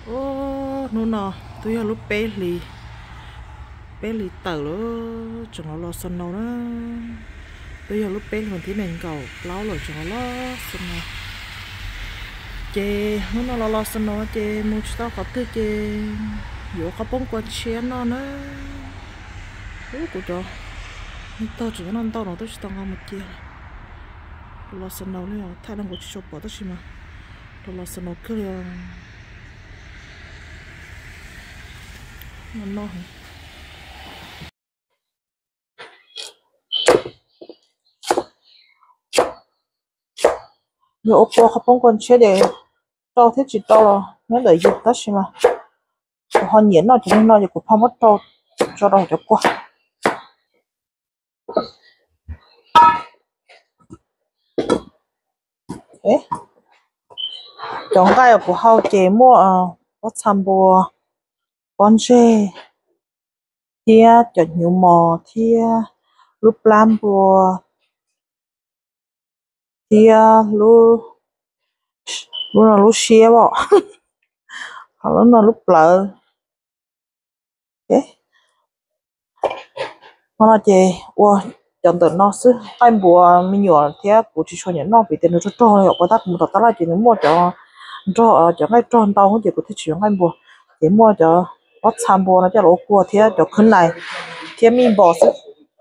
ô nó nọ tôi giờ lúc bé lì tờ đó chẳng nó lo sân đâu đó tôi giờ lúc bé mình thấy mình cầu lâu rồi chẳng nó lo sân nào chê nó lo sân nó chê mua tao có cái chê vô có bông quan chén nó nữa ú của cho tao chỉ nó tao nó tôi chỉ tao ngon một chia lo sân đâu nữa thay đang có chụp bỏ tao chỉ mà lo sân nó cứ nó nhiều oppo không bông quan chén để tao thích chỉ tao là nhớ đợi giúp tao chỉ mà họ nhiễn nó chỉ nó cũng không mất tao cho đâu cho qua thế chọn cái của họ chế mua có tham bùa con dê thia chọn nhiều mò thia lúc làm bùa thia lúc lúc là lúc xia bỏ hoặc là lúc lợ thế nó chế wow chọn từ nó sư ai bùa mình nhỏ thia của chỉ cho những nó bị tiền nó cho rồi có tác một tao là chỉ mua cho ngay tròn tao không chỉ có thể chuyển ngay bùa để mua cho có tham bùa nó cho lỗ cua thia cho khấn này thia mình bỏ sức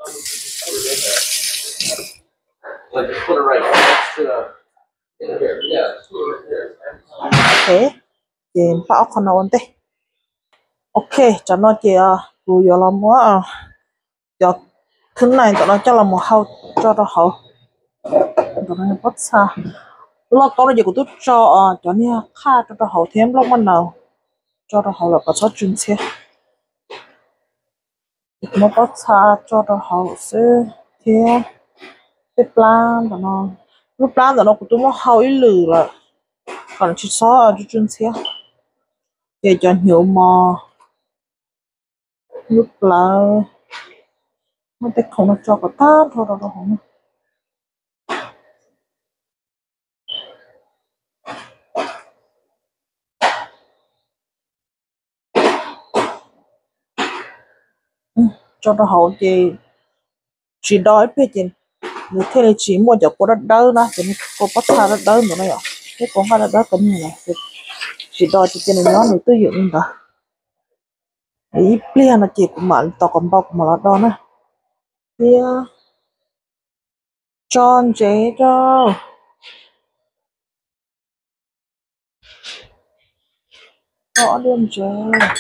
thế thì bảo con nào ổn thế ok cho nó chị vừa giờ là mua cho thứ này tụi nó cho là một hậu cho nó hậu tụi nó bắt xa lo có là gì của tôi cho nên khá cho nó hậu thêm lúc ban đầu cho nó hậu là có số chuyên xe nó bắt xa cho nó hậu sẽ thêm cái plan tụi nó lúc plan tụi nó của tôi nó hậu ít lử là còn chỉ số cho chuyên xe để cho nhiều mò lúc là nó sẽ không nó cho cái tát thôi đâu không cho nó hậu thì chỉ đói biết gì như thế là chỉ mua cho cô đất đỡ đó cho nên cô bắt xa đất đỡ nữa này ạ cái con cái đất đỡ cũng như này chỉ đói cho nên nó người tư dụng cả ý plan là chỉ của bạn tao còn bao mà nó đó nè kia tròn chế cho rõ điểm chế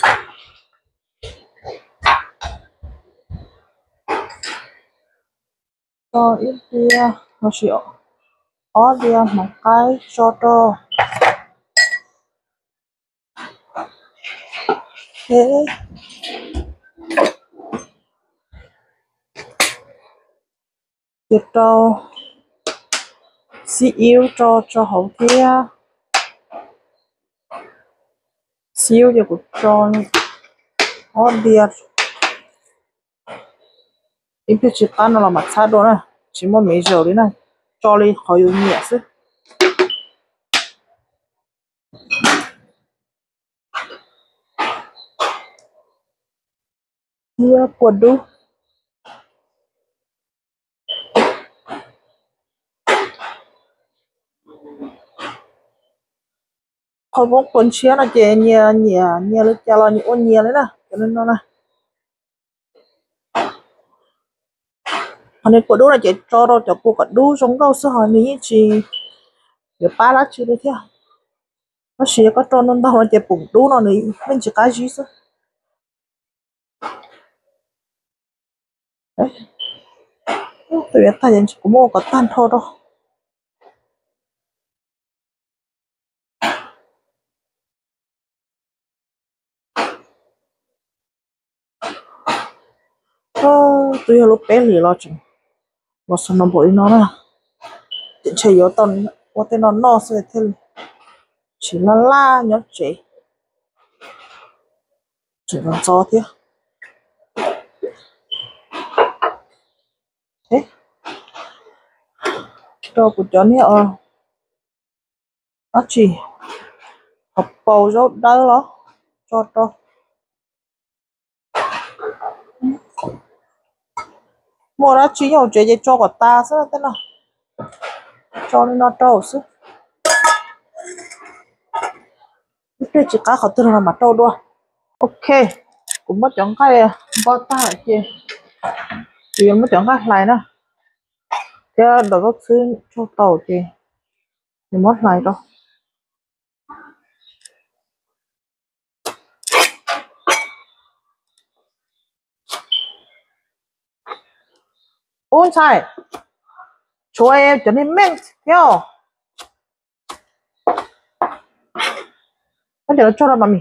cho ít kia nó chịu ó điểm một cái cho thế tiếp cho xí yếu cho hậu kia xíu thì cũng cho ó điểm ít cái chỉ ăn là mặt sát đó này chỉ một mấy giờ đấy này cho lên khỏi yêu nhẹ sức kia quần đu không có quần chia là chị nhẹ nhẹ nhẹ lên cho là những nhẹ đấy nè cho nên nó nè anh ấy quần đu là chị cho đâu cho cô quần đu giống đâu sao hỏi ní chị để ba lá chị đấy theo nó chỉ có cho nó đâu là chị bụng đu nó ní mình chỉ cái gì sao đấy tôi biết thay chỉ có mua có tan thôi đâu tôi lúc bé lì lo chừng mà sao nó bội nó nè chị chơi yếu tần có tên nó sẽ thế chỉ là la nhớ chỉ là cho thế thế đâu của chó này nó chỉ học bầu rốt đỡ đó cho to mua ra chỉ nhiều chuyện cho của ta sao thế nào cho nên nó trâu sức cái chỉ cá khó tưởng là mà trâu đua ok cũng mất chọn cái bao ta ở kia thì mất chọn cái này nữa thế đỡ có thứ cho tàu thì mất này đâu ôn sai cho em cho nên men theo nó để cho ra mà mình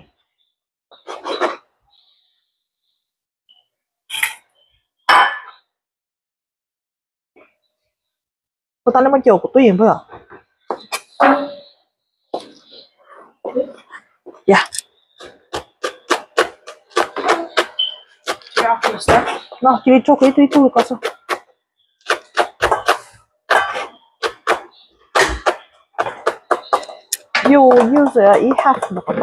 cô ta lấy mấy chiều của tôi gì vậy à dạ nó chỉ cho cái tôi có sao you use ý hát được không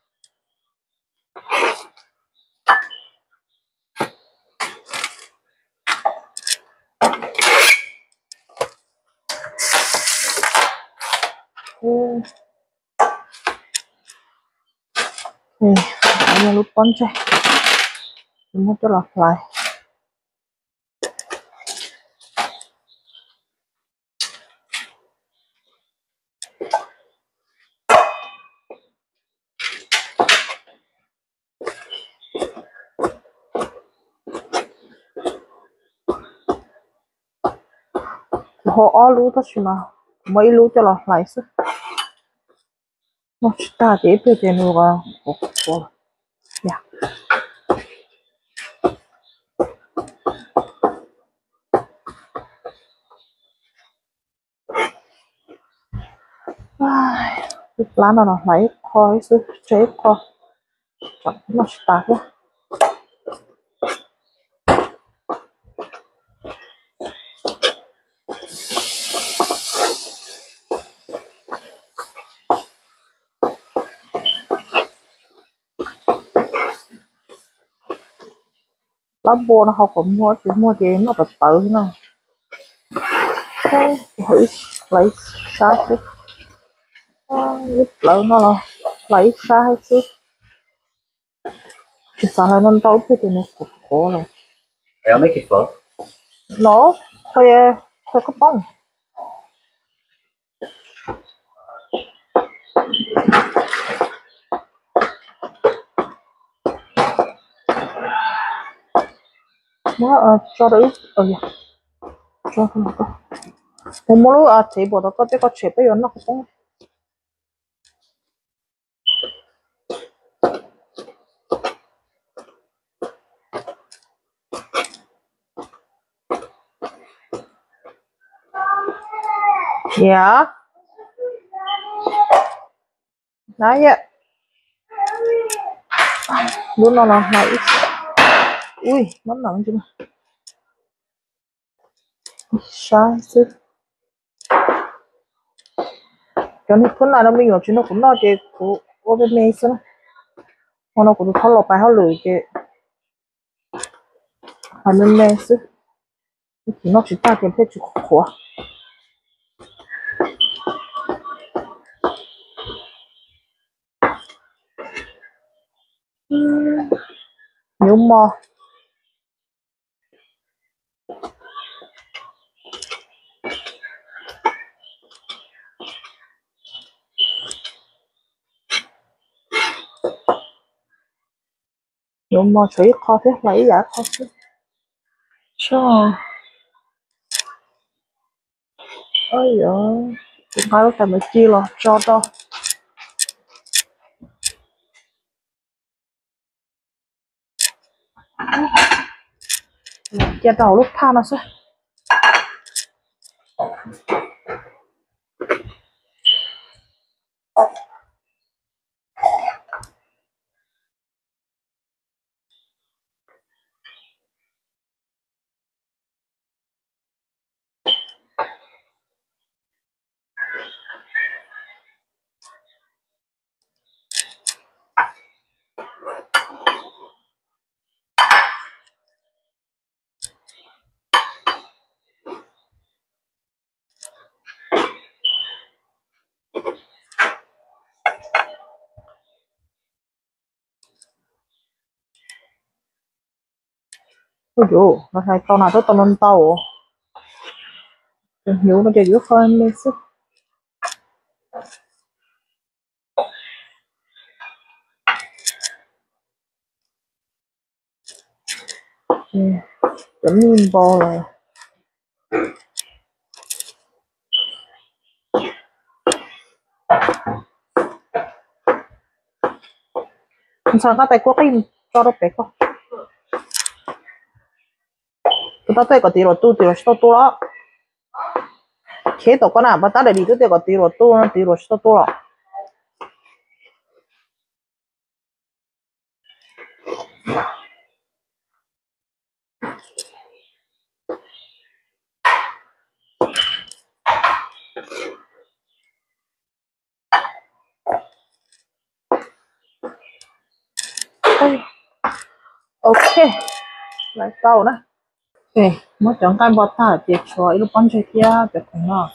anh lúc con chơi nó cho lọt lại họ lú tất mà mấy lú cho lọt lại sức nó ta chỉ biết tiền rồi dạ cái lá nó lấy thôi sức chết thôi chọn nó ta nhé lá bùa nó không có mua chỉ nó bật tự nó thế thử lấy sai chứ lúc lỡ nó là lấy sai chứ chỉ sợ là nó đâu thì nó cục khổ rồi I'll make it flow. nó thôi thôi có bông nó cho đấy dạ cho nó có một món lúc chế bộ đó có cái có chế bây giờ nó có bông dạ đấy vậy luôn nó là này ui nó nặng chứ mà sai chứ cho nên con nào nó mình ở trên nó cũng nói chứ của ở bên này chứ nó cũng tháo lọc bài tháo lười chứ ở bên này chứ nó chỉ ta cái phải chịu khổ nếu mà chơi khó thế lấy giá khó chứ cho ơi giời cũng phải phải mới chia lo cho to chia đầu lúc tha nó sẽ ôi dồi nó hay tao nào tao lên tàu đừng hiểu nó chơi giữa phân lên sức chấm nhìn bò rồi sao các tay quốc im cho nó bé không tao tay có tiền rồi tao tu đó thế tao có nào mà tao để đi cái có tiền rồi tao tu đó ok lại tao nữa ok mới chọn cái bọt ta để cho ít bắn chơi kia để cùng nó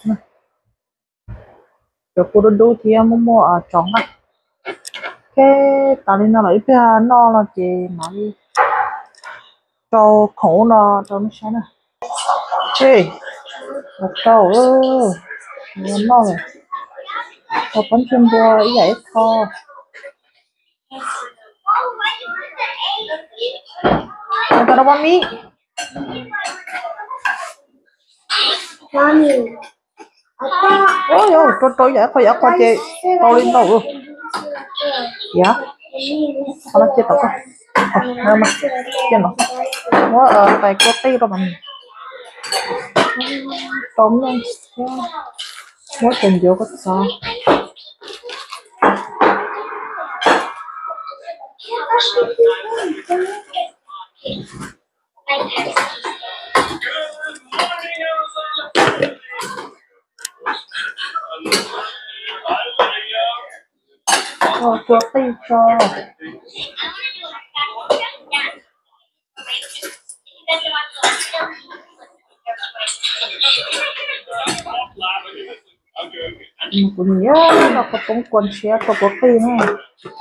để cô đôi kia mua chọn cái tao đi nó lại phía nó là chị mà đi cho khổ nó cho nó sáng nè ê một câu nó này có bánh chim bò ý vậy thôi người ta đâu bánh mì ôi ôi tôi vậy coi chị tôi lên đâu dạ nó chết tao nó mà chết nó tại có tí rồi mình tóm lên mỗi tuần vô có sao có tí cho cũng nhớ nó có cũng quần xe có tí nữa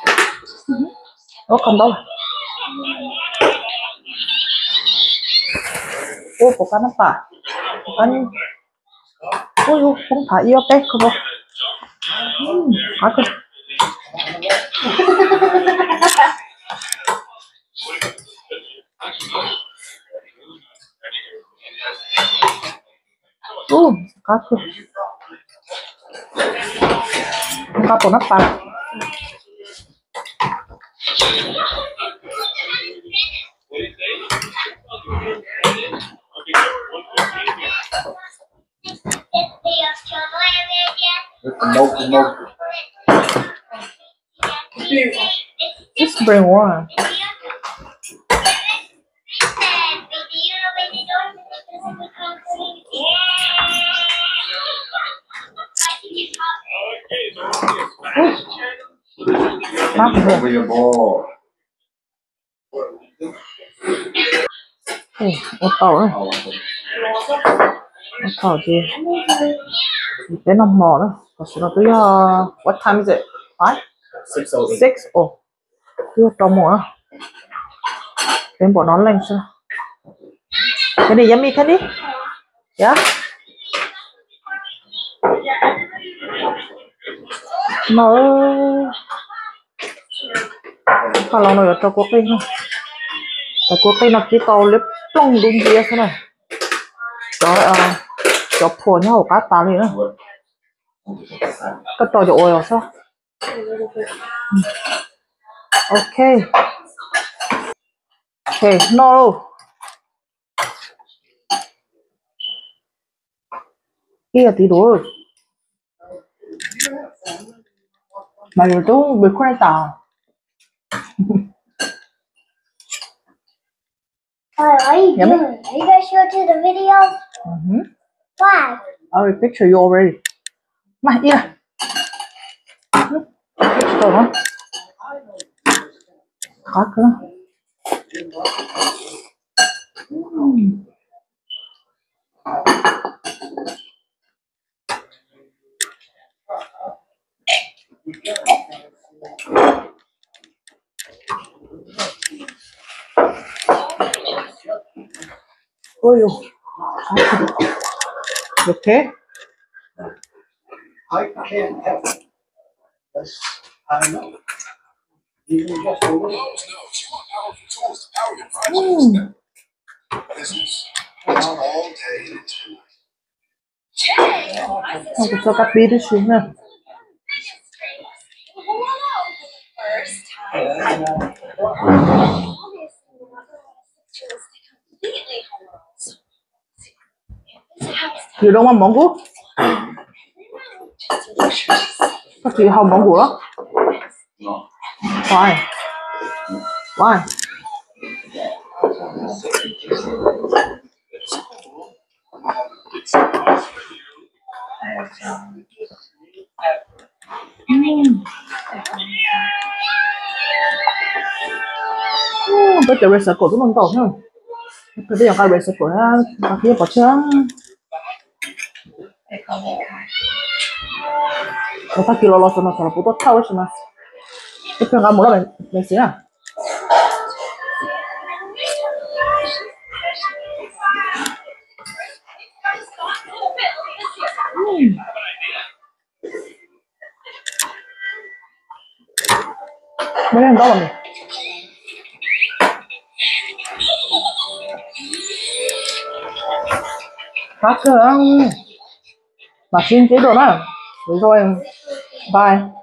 nó còn đâu ô có cái nó phải anh ôi không phải yêu bé không cái cái của nó phải just bring one mát rồi ô tàu đấy ô tàu gì cái nòng mỏ đó có sự là tới what time is it 5 6 oh cứ trâu mỏ đến bỏ nón lên sao cái này yummy cái đi yeah nó kalau nó cho quốc kinh tại quốc kinh nó chỉ tàu lép plong đúng kia thế này cho phổ nhau cá tà này nữa cái trò cho ôi sao ok ok no kia tí đồ mà rồi tôi bị khoai tàu Are you doing? Are you guys sure to the video? Why? I already picture you already. Mà đi này. Picture hả? Có cơ. 거예요. 이렇게. I can't help it. Yes, I know. You can just hold it. Không có cho cắt bí đi xíu nè. You don't want mango? Các chị không mango đó? No. Why? Why? Bây giờ research của chúng mình tổ thôi. Bây giờ cái research của nó kia có chưa?我他给了老师呢，可能不多差为什么？这平俺没了没行啊。没人到了没？他可能把心接着呢，所以说，拜。